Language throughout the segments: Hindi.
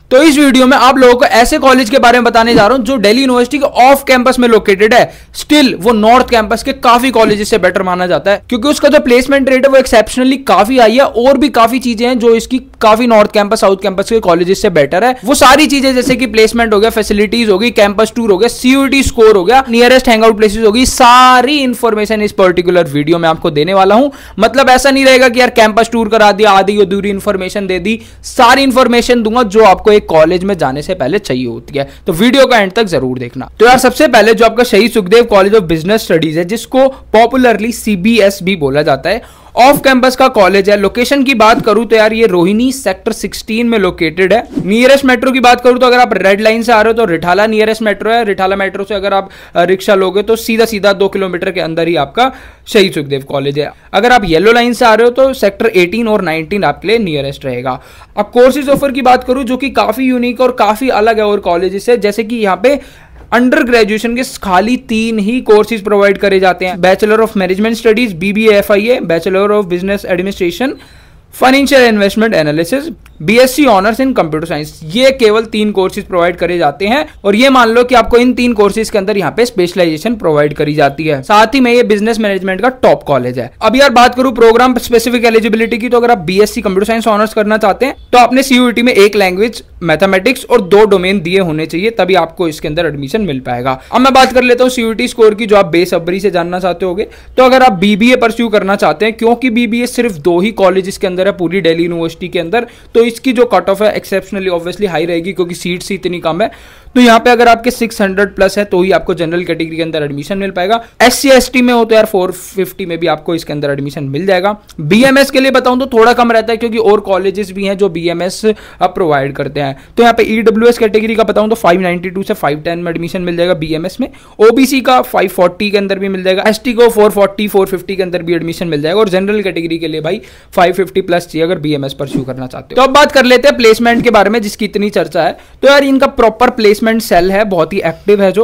तो इस वीडियो में आप लोगों को ऐसे कॉलेज के बारे में बताने जा रहा हूं जो दिल्ली यूनिवर्सिटी के ऑफ कैंपस में लोकेटेड है। स्टिल वो नॉर्थ कैंपस के काफी कॉलेजेस से बेटर माना जाता है क्योंकि उसका जो प्लेसमेंट रेट है वो एक्सेप्शनली काफी हाई है। और भी काफी चीजें हैं जो इसकी काफी नॉर्थ कैंपस साउथ कैंपस के कॉलेजेस से बेटर है। वो सारी चीजें जैसे कि प्लेसमेंट हो गया, फैसिलिटीज हो गई, कैंपस टूर हो गया, CUET स्कोर हो गया, नियरेस्ट हैंगआउट प्लेसेस होगी, सारी इंफॉर्मेशन इस पर्टिकुलर वीडियो में आपको देने वाला हूं। मतलब ऐसा नहीं रहेगा कि यार कैंपस टूर करा दिया, आधी अधूरी इंफॉर्मेशन दे दी, सारी इंफॉर्मेशन दूंगा जो आपको एक कॉलेज में जाने से पहले चाहिए होती है। तो वीडियो का एंड तक जरूर देखना। तो यार सबसे पहले जो आपका Shaheed Sukhdev college of business studies है, जिसको पॉपुलरली CBS भी बोला जाता है, ऑफ कैंपस का कॉलेज है। लोकेशन की बात करूं तो यार ये रोहिणी सेक्टर 16 में लोकेटेड है। नियरेस्ट मेट्रो की बात करूं तो अगर आप रेड लाइन से आ रहे हो तो रिठाला नियरेस्ट मेट्रो है। रिठाला मेट्रो से अगर आप रिक्शा लोगे तो सीधा सीधा 2 किलोमीटर के अंदर ही आपका शहीद सुखदेव कॉलेज है। अगर आप येलो लाइन से आ रहे हो तो सेक्टर 18 और 19 आपके लिए नियरेस्ट रहेगा। अब कोर्सेज ऑफर की बात करूं जो कि काफी यूनिक और काफी अलग है और कॉलेजेस से, जैसे कि यहाँ पे अंडर ग्रेजुएशन के खाली 3 ही कोर्सेज प्रोवाइड करे जाते हैं। Bachelor of management studies BBA FIA, bachelor of business administration, financial investment analysis, BSc honours in computer science. ये केवल 3 कोर्सेज प्रोवाइड करे जाते हैं और ये मान लो कि आपको इन 3 कोर्सेज के अंदर यहाँ पे स्पेशलाइजेशन प्रोवाइड करी जाती है। साथ ही में ये बिजनेस मैनेजमेंट का टॉप कॉलेज है। अब यार बात करूं प्रोग्राम स्पेसिफिक एलिजिबिलिटी की, तो अगर आप BSc कंप्यूटर साइंस ऑनर्स करना चाहते हैं तो आपने CUET में 1 लैंग्वेज, मैथमेटिक्स और 2 डोमेन दिए होने चाहिए, तभी आपको इसके अंदर एडमिशन मिल पाएगा। अब मैं बात कर लेता हूँ CUET स्कोर की, जो आप बेसब्री से जानना चाहते होगे। तो अगर आप BBA परस्यू करना चाहते हैं, क्योंकि BBA सिर्फ 2 ही कॉलेज के अंदर है पूरी दिल्ली यूनिवर्सिटी के अंदर, तो इसकी जो कट ऑफ है एक्सेप्शनली ऑब्वियसली हाई रहेगी क्योंकि सीट्स ही इतनी कम है। तो यहाँ पे अगर आपके 600 प्लस है तो ही आपको जनरल कैटेगरी के अंदर एडमिशन मिल पाएगा। SC ST में हो तो यार 450 में भी आपको इसके अंदर एडमिशन मिल जाएगा। BMS के लिए बताऊं तो थोड़ा कम रहता है क्योंकि और कॉलेजेस भी हैं जो BMS अब प्रोवाइड करते हैं। तो यहाँ पे EWS कैटेगरी का बताऊं तो 592 से 510 में एडमिशन मिल जाएगा BMS में। OBC का 540 के अंदर भी मिल जाएगा। ST को 440 450 के अंदर भी एडमिशन मिल जाएगा और जनरल कैटेगरी के लिए भाई 550 प्लस चाहिए अगर BMS परस्यू करना चाहते हो। तो अब बात कर लेते हैं प्लेसमेंट के बारे में जिसकी इतनी चर्चा है। तो यार इनका प्रॉपर प्लेसमेंट सेल है, बहुत ही एक्टिव है। जो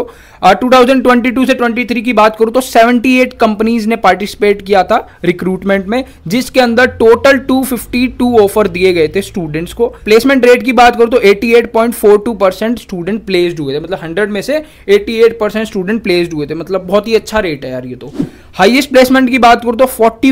2022 से 23 की बात करूं तो 78 कंपनीज ने पार्टिसिपेट किया था रिक्रूटमेंट में, जिसके अंदर टोटल 252 ऑफर दिए गए थे स्टूडेंट्स को। प्लेसमेंट रेट की बात करूं तो 88.42% स्टूडेंट प्लेस्ड हुए थे, मतलब 100 में से 88% स्टूडेंट प्लेस्ड हुए थे, मतलब बहुत ही अच्छा रेट है यार ये तो। हाईएस्ट प्लेसमेंट की बात करूं तो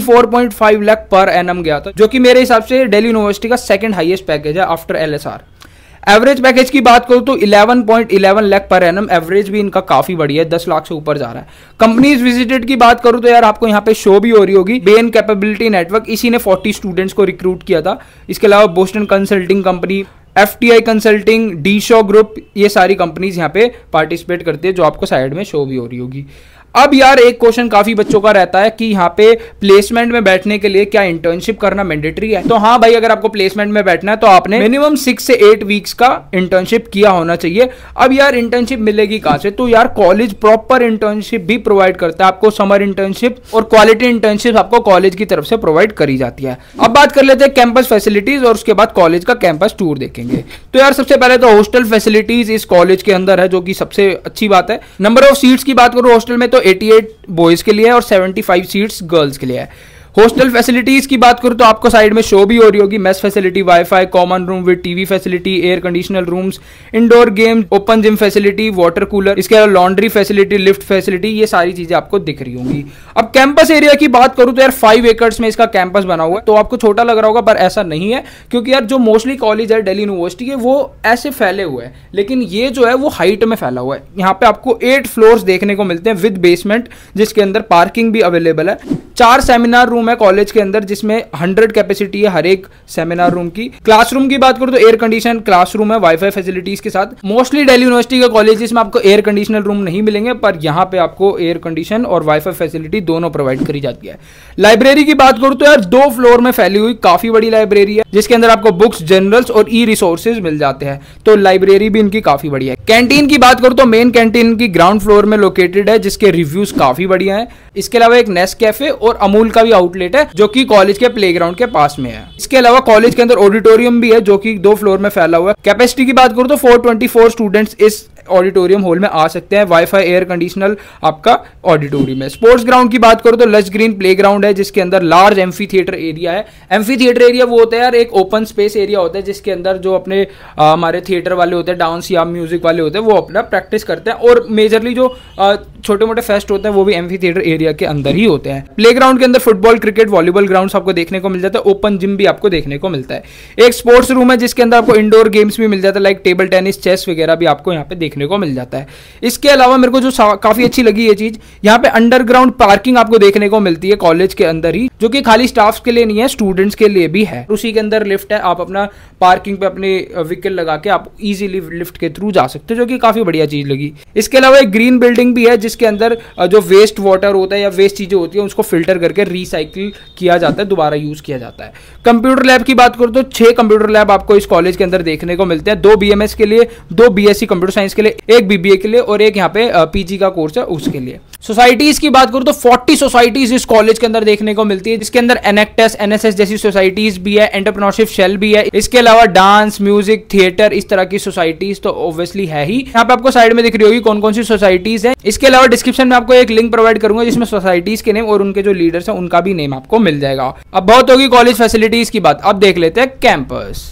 44.5 लाख पर एनम गया था, जो कि मेरे हिसाब से दिल्ली यूनिवर्सिटी का सेकंड हाईएस्ट पैकेज है आफ्टर LSR। एवरेज पैकेज की बात करूं तो 11.11 लाख पर एनम, एवरेज भी इनका काफी बढ़िया है, 10 लाख से ऊपर जा रहा है। कंपनीज विजिटेड की बात करूं तो यार आपको यहाँ पे शो भी हो रही होगी, बेन कैपेबिलिटी नेटवर्क, इसी ने 40 स्टूडेंट्स को रिक्रूट किया था। इसके अलावा Boston consulting company, FTI consulting, D-Shaw group, ये सारी कंपनीज यहाँ पे पार्टिसिपेट करती है, जो आपको साइड में शो भी हो रही होगी। अब यार एक क्वेश्चन काफी बच्चों का रहता है कि यहाँ पे प्लेसमेंट में बैठने के लिए क्या इंटर्नशिप करना मैंडेटरी है। तो हाँ भाई, अगर आपको प्लेसमेंट में बैठना है तो आपने मिनिमम 6 से 8 वीक्स का इंटर्नशिप किया होना चाहिए। अब यार इंटर्नशिप मिलेगी कहाँ से? तो यार कॉलेज प्रॉपर इंटर्नशिप भी प्रोवाइड करता है आपको, समर इंटर्नशिप और क्वालिटी इंटर्नशिप आपको कॉलेज की तरफ से प्रोवाइड करी जाती है। अब बात कर लेते हैं कैंपस फैसिलिटीज और उसके बाद कॉलेज का कैंपस टूर देखेंगे। तो यार सबसे पहले तो हॉस्टल फैसिलिटीज इस कॉलेज के अंदर है, जो कि सबसे अच्छी बात है। नंबर ऑफ सीट्स की बात करूं हॉस्टल में तो 88 बॉयज के लिए है और 75 सीट्स गर्ल्स के लिए है। हॉस्टल फैसिलिटीज की बात करूं तो आपको साइड में शो भी हो रही होगी, mess facility, wifi, common room with TV facility, air conditional rooms, indoor game, open gym facility, water cooler, इसके अलावा लॉन्ड्री फैसिलिटी, लिफ्ट फैसिलिटी, ये सारी चीजें आपको दिख रही होंगी। अब कैंपस एरिया की बात करूं तो यार 5 एकड़ में इसका कैंपस बना हुआ है। तो आपको छोटा लग रहा होगा पर ऐसा नहीं है, क्योंकि यार जो मोस्टली कॉलेज है दिल्ली यूनिवर्सिटी के वो ऐसे फैले हुए हैं, लेकिन ये जो है वो हाइट में फैला हुआ है। यहाँ पे आपको 8 फ्लोर्स देखने को मिलते हैं विद बेसमेंट, जिसके अंदर पार्किंग भी अवेलेबल है। 4 सेमिनार रूम है कॉलेज के अंदर, जिसमें 100 कैपेसिटी है हर एक सेमिनार रूम की। क्लासरूम की बात करूं तो एयर कंडीशन क्लासरूम है वाईफाई फैसिलिटीज के साथ। मोस्टली दिल्ली यूनिवर्सिटी के कॉलेजेस में आपको एयर कंडीशनल रूम नहीं मिलेंगे, पर यहाँ पे आपको एयर कंडीशन और वाईफाई फैसिलिटी दोनों प्रोवाइड करी जाती है। लाइब्रेरी की बात करूं तो यार 2 फ्लोर में फैली हुई काफी बड़ी लाइब्रेरी है, जिसके अंदर आपको बुक्स, जर्नल्स और रिसोर्सेज मिल जाते हैं। तो लाइब्रेरी भी इनकी काफी बढ़िया है। कैंटीन की बात करूं तो मेन कैंटीन की ग्राउंड फ्लोर में लोकेटेड है, जिसके रिव्यूज काफी बढ़िया है। इसके अलावा एक नेस्ट कैफे और अमूल का भी आउटलेट है, जो कि कॉलेज के प्लेग्राउंड के पास में है। इसके अलावा कॉलेज के अंदर ऑडिटोरियम भी है, जो कि 2 फ्लोर में फैला हुआ है। कैपेसिटी की बात करूं तो 424 स्टूडेंट्स इस ऑडिटोरियम हॉल में आ सकते हैं, वाईफाई एयर कंडीशनल आपका ऑडिटोरियम है। स्पोर्ट्स ग्राउंड की बात करो तो लश ग्रीन प्ले ग्राउंड है जिसके अंदर लार्ज एम्फी थिएटर एरिया है। एम्फी थिएटर एरिया वो होता है यार एक ओपन स्पेस एरिया होता है जिसके अंदर जो अपने हमारे थिएटर वाले होते हैं, डांस या म्यूजिक वाले होते हैं, वो अपना प्रैक्टिस करते हैं और मेजरली जो छोटे मोटे फेस्ट होते हैं वो भी एम्फी थिएटर एरिया के अंदर ही होते हैं। प्ले ग्राउंड के अंदर फुटबॉल क्रिकेट वॉलीबॉल ग्राउंड आपको देखने को मिल जाता है, ओपन जिम भी आपको देखने को मिलता है। एक स्पोर्ट्स रूम है जिसके अंदर आपको इंडोर गेम्स भी मिल जाता है, लाइक टेबल टेनिस चेस वगैरह भी आपको यहाँ पे देखने को मिल जाता है। इसके अलावा मेरे को जो काफी अच्छी लगी ये चीज, यहाँ पे अंडरग्राउंड पार्किंग आपको देखने को मिलती है कॉलेज के अंदर ही, जो कि खाली स्टाफ के लिए नहीं है, स्टूडेंट्स के लिए भी है। उसी के अंदर लिफ्ट है, आप अपना पार्किंग पे अपने व्हीकल लगा के आप इजीली लिफ्ट के थ्रू जा सकते हो, जो कि काफी बढ़िया चीज लगी। इसके अलावा एक ग्रीन बिल्डिंग भी है जिसके अंदर जो वेस्ट वाटर होता है या वेस्ट चीजें होती है उसको फिल्टर करके रिसाइकिल किया जाता है, दोबारा यूज किया जाता है। कंप्यूटर लैब की बात करो तो 6 कंप्यूटर लैब आपको इस कॉलेज के अंदर देखने को मिलते हैं, 2 BMS के लिए, 2 BSc कंप्यूटर साइंस के लिए, 1 BBA के लिए और एक यहाँ पे PG का कोर्स है उसके लिए। सोसाइटीज की बात करूं तो 40 सोसाइटीज इस कॉलेज के अंदर देखने को मिलती है, जिसके अंदर एनेक्टस NSS जैसी सोसाइटीज भी है, एंटरप्रेन्योरशिप शेल भी है। इसके अलावा डांस म्यूजिक थिएटर इस तरह की सोसाइटीज तो ऑब्वियसली है ही। यहाँ पे आपको साइड में दिख रही होगी कौन कौन सी सोसाइटीज है। इसके अलावा डिस्क्रिप्शन में आपको एक लिंक प्रोवाइड करूंगा जिसमें सोसाइटीज के नेम और उनके जो लीडर्स हैं उनका भी नेम आपको मिल जाएगा। अब बहुत होगी कॉलेज फैसिलिटीज की बात, अब देख लेते हैं कैंपस।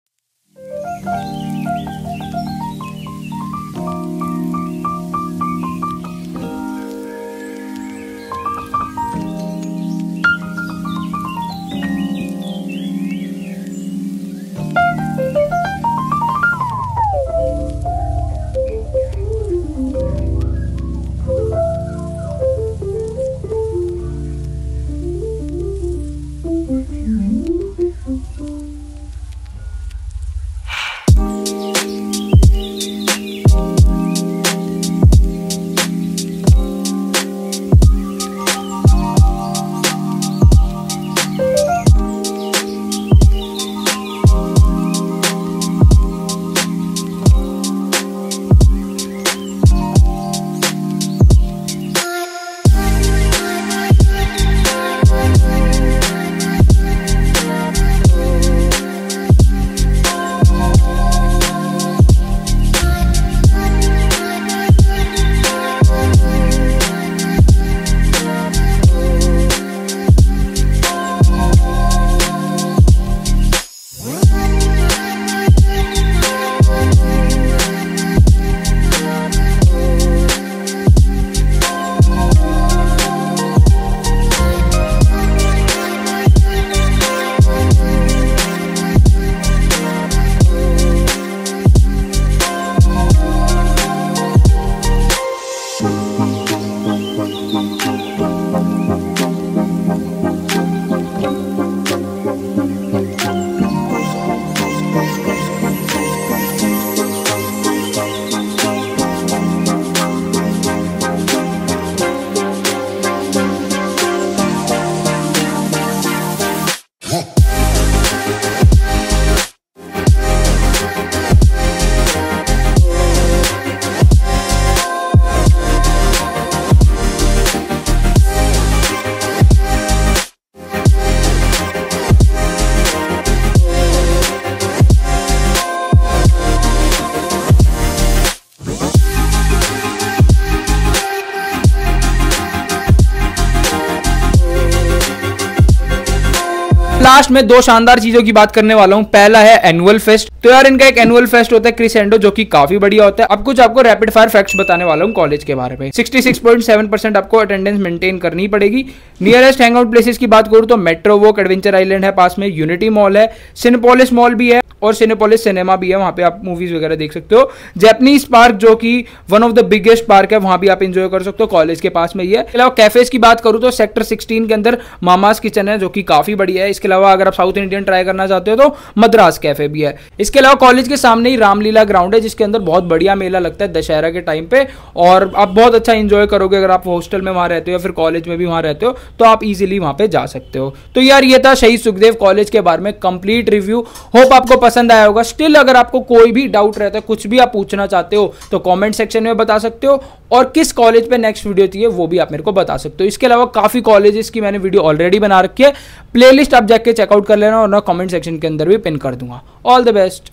लास्ट में 2 शानदार चीजों की बात करने वाला हूं। पहला है एनुअल फेस्ट। तो यार इनका एक एनुअल फेस्ट होता है क्रिसेंडो, जो कि काफी बढ़िया होता है। अब कुछ आपको रैपिड फायर फैक्ट्स बताने वाला हूं कॉलेज के बारे में। 66.7% आपको अटेंडेंस मेंटेन करनी पड़ेगी। नियरेस्ट हैंगआउट प्लेसेस की बात करूं तो मेट्रो वॉक एडवेंचर आइलैंड है पास में, यूनिटी मॉल है, सिनेपोलिस मॉल भी है और सिनेपोलिस सिनेमा भी है, वहां पे आप मूवीज वगैरह देख सकते हो। जैपनीज पार्क जो कि one of the biggest park है, वहां भी आप एंजॉय कर सकते हो, कॉलेज के पास में ही है। इसके अलावा कैफेज की बात करूं तो सेक्टर 16 के अंदर मामास किचन है जो कि काफी बढ़िया है। इसके अलावा अगर आप साउथ इंडियन ट्राई करना चाहते हो तो मद्रास कैफे भी है। इसके अलावा कॉलेज के सामने ही रामलीला ग्राउंड है जिसके अंदर बहुत बढ़िया मेला लगता है दशहरा के टाइम पे, और आप बहुत अच्छा एंजॉय करोगे। अगर आप हॉस्टल में वहां रहते हो या फिर कॉलेज में भी वहां रहते हो तो आप इजीली वहां पे जा सकते हो। तो यार ये था शहीद सुखदेव कॉलेज के बारे में कंप्लीट रिव्यू। होप आपको पसंद आया होगा। स्टिल अगर आपको कोई भी डाउट रहता है, कुछ भी आप पूछना चाहते हो तो कमेंट सेक्शन में बता सकते हो, और किस कॉलेज पे नेक्स्ट वीडियो चाहिए वो भी आप मेरे को बता सकते हो। इसके अलावा काफी कॉलेजेस की मैंने वीडियो ऑलरेडी बना रखी है, प्लेलिस्ट आप जाके चेकआउट कर लेना और ना कमेंट सेक्शन के अंदर भी पिन कर दूंगा। All the best.